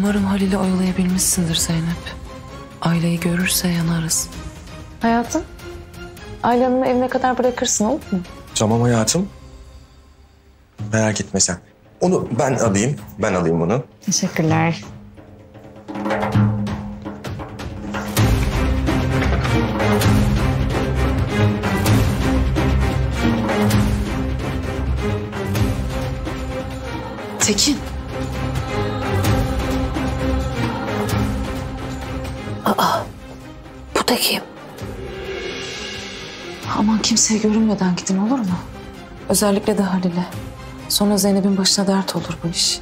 Umarım Halil'i oyalayabilmişsindir Zeynep. Aileyi görürse yanarız. Hayatım, Ayla Hanım'ı evine kadar bırakırsın, olur mu? Tamam hayatım. Merak etme sen. Onu ben alayım. Ben alayım onu. Teşekkürler. Tekin. Aa, bu da kim? Aman kimseye görünmeden gidin, olur mu? Özellikle de Halil'e. Sonra Zeynep'in başına dert olur bu iş.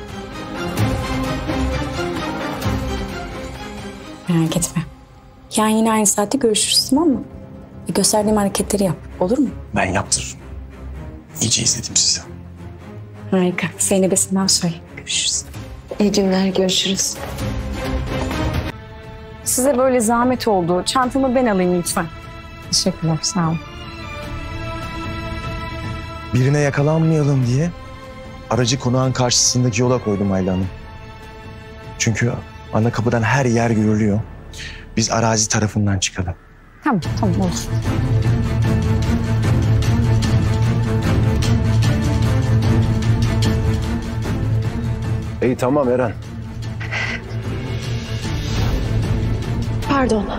Merak etme. Yani yine aynı saatte görüşürüz, tamam mı? Gösterdiğim hareketleri yap, olur mu? Ben yaptırırım. İyice izledim sizi. Harika. Zeynep'e selam söyle. Görüşürüz. İyi günler, görüşürüz. Size böyle zahmet oldu. Çantamı ben alayım lütfen. Teşekkürler, sağ olun. Birine yakalanmayalım diye aracı konağın karşısındaki yola koydum Ayla Hanım. Çünkü ana kapıdan her yer görülüyor. Biz arazi tarafından çıkalım. Tamam, tamam olur. İyi tamam Eren. Pardon.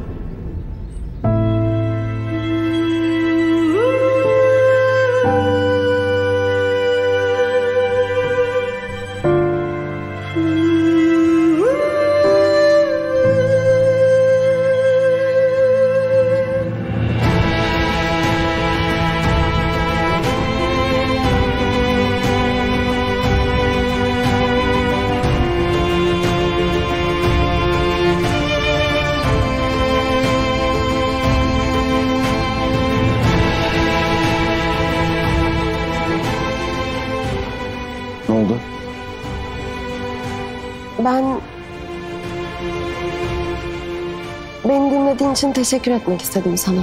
Ne oldu? Beni dinlediğin için teşekkür etmek istedim sana.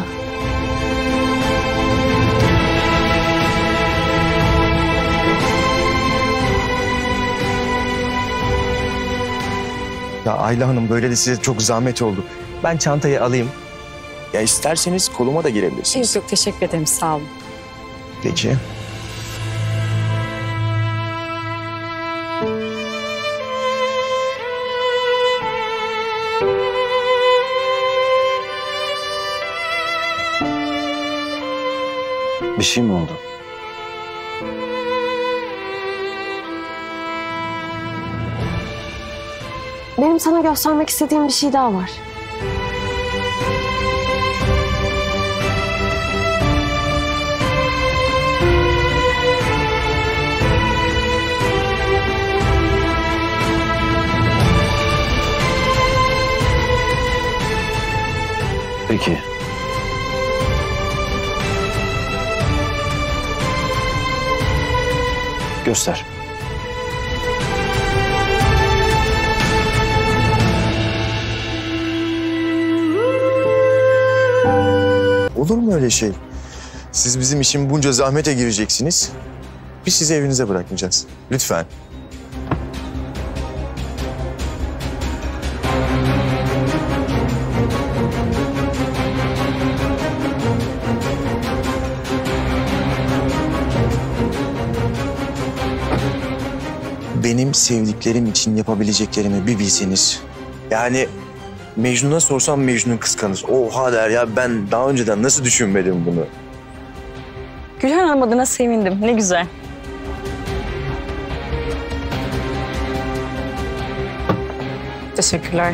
Ya Ayla Hanım böyle de size çok zahmet oldu. Ben çantayı alayım. Ya isterseniz koluma da girebilirsiniz. Yok, teşekkür ederim, sağ olun. Peki. Bir şey mi oldu? Benim sana göstermek istediğim bir şey daha var. Peki. Göster. Olur mu öyle şey? Siz bizim için bunca zahmete gireceksiniz. Biz sizi evinize bırakmayacağız. Lütfen. Benim sevdiklerim için yapabileceklerimi bir bilseniz. Yani Mecnun'a sorsam Mecnun kıskanır. Oha der ya, ben daha önceden nasıl düşünmedim bunu? Gülhan Hanım adına sevindim. Ne güzel. Teşekkürler.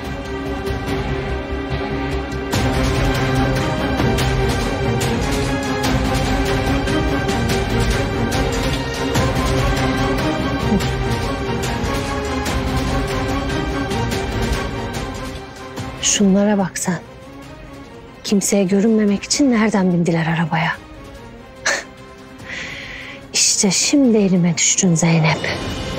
Şunlara bak sen. Kimseye görünmemek için nereden bindiler arabaya? İşte şimdi elime düştün Zeynep.